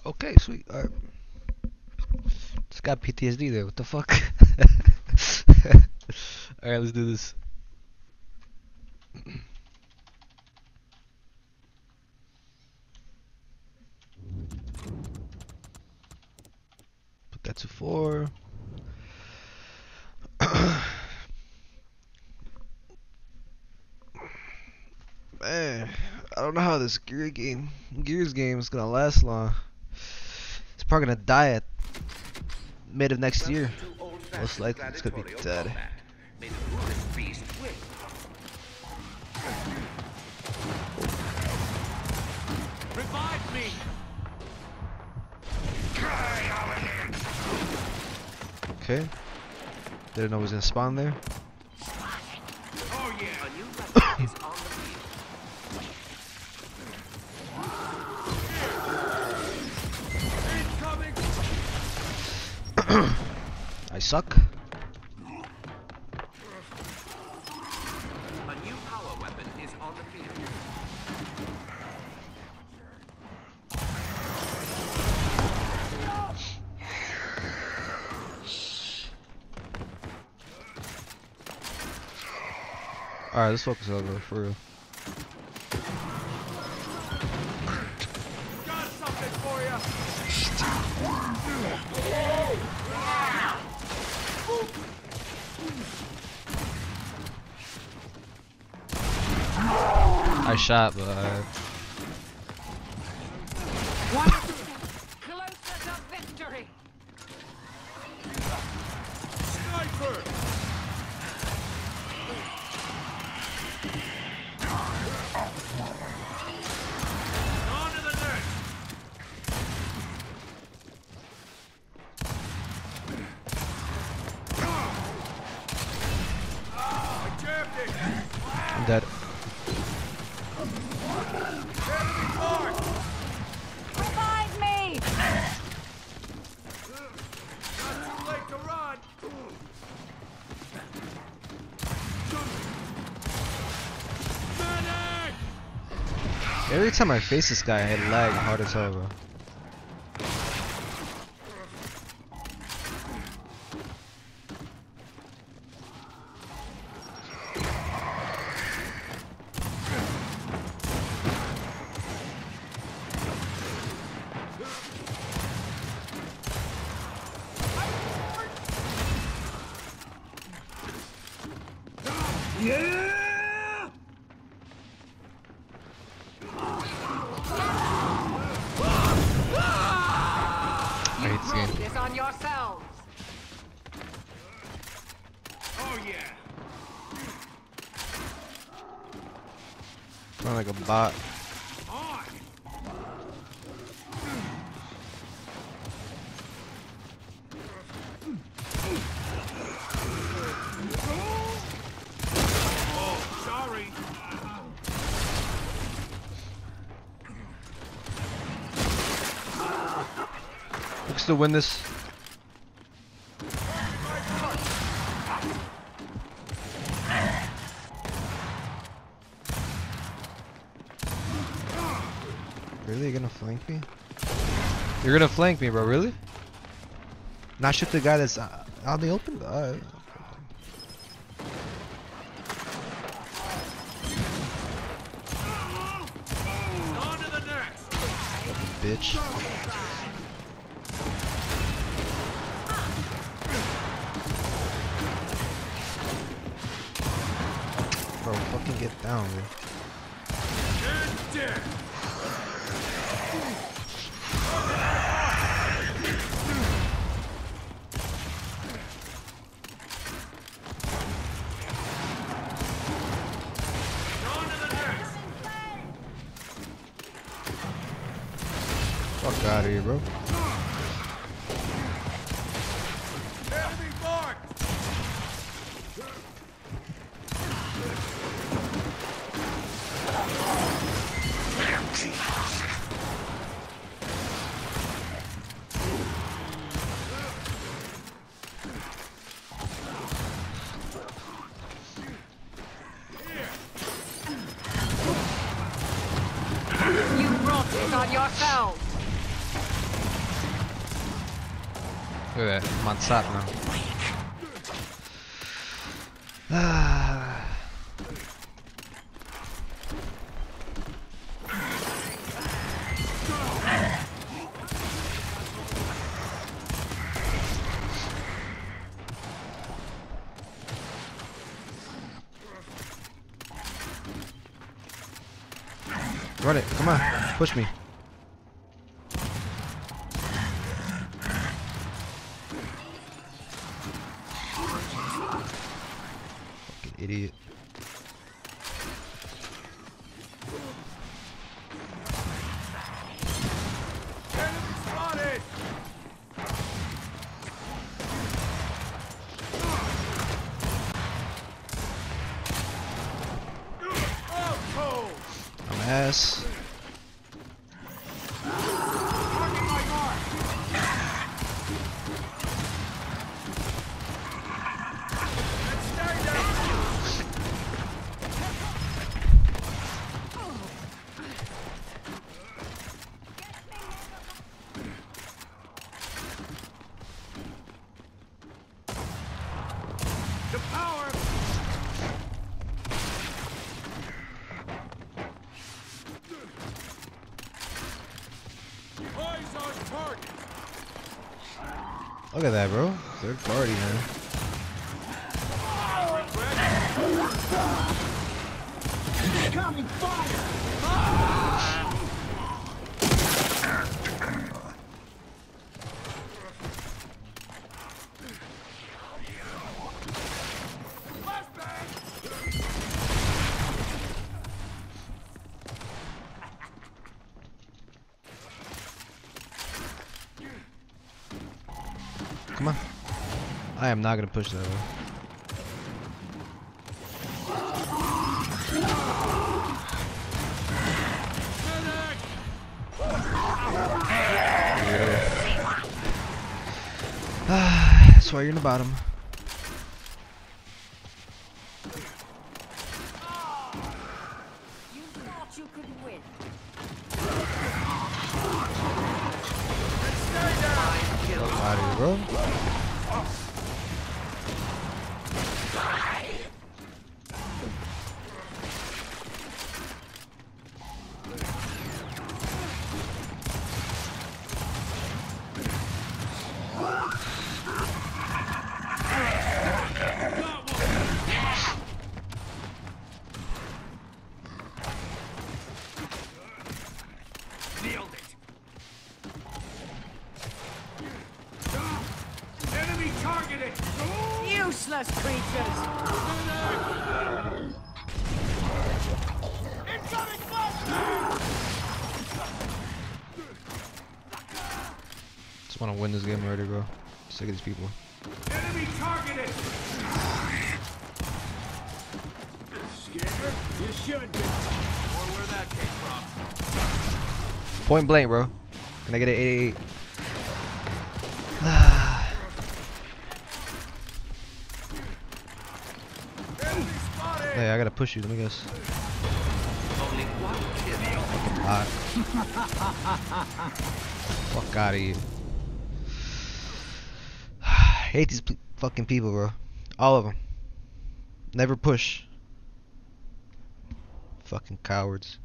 Okay, sweet. Alright. Just got PTSD there. What the fuck? Alright, let's do this. Put that to 4. Man, I don't know how this Gears game is gonna last long. It's probably gonna die at mid of next year. Most likely, it's gonna be dead. Revive me! Okay. Didn't know he was gonna spawn there. Oh yeah! A new weapon is on the field. Incoming! I suck. A new power weapon is on the field. Alright, let's focus on it for real. Got something for you! I shot, but One step closer to victory. Sniper! On to the next! I jammed it! I'm dead. Enemy mark! Revive me! Not too late to run! Medic! Every time I face this guy, I lag hard as hell, bro. Yeah! I hate this Brought game. this on yourselves. Oh yeah! Sound like a bot. On! Oh, sorry! We can still win this. Really? You're gonna flank me? You're gonna flank me, bro, really? Not shoot the guy that's out in the open? On to the next! Bitch. Bro, fucking get down, bro. And dead! On to the next! Fuck out of here, bro. Enemy marked! You brought this on yourselves. Look at that. I'm on top now. Ah. Run it, come on, push me. Fucking idiot. Ass. The power. Look at that, bro. Third party, man. Incoming fire! Come on. I am not gonna push that way. That's why you're in the bottom. You thought you could win. Fuck out of here, bro. Nailed it. Enemy targeted. Useless creatures. Incoming cluster. Just wanna win this game already, bro. Sick of these people. Enemy targeted. Scared? You should be. Or where that came from. Point blank, bro. Can I get an 88? Enemy spotted. Hey, I gotta push you. Let me guess. Only one kill. Hot. Fuck out of here. Hate these fucking people, bro. All of them. Never push. Fucking cowards.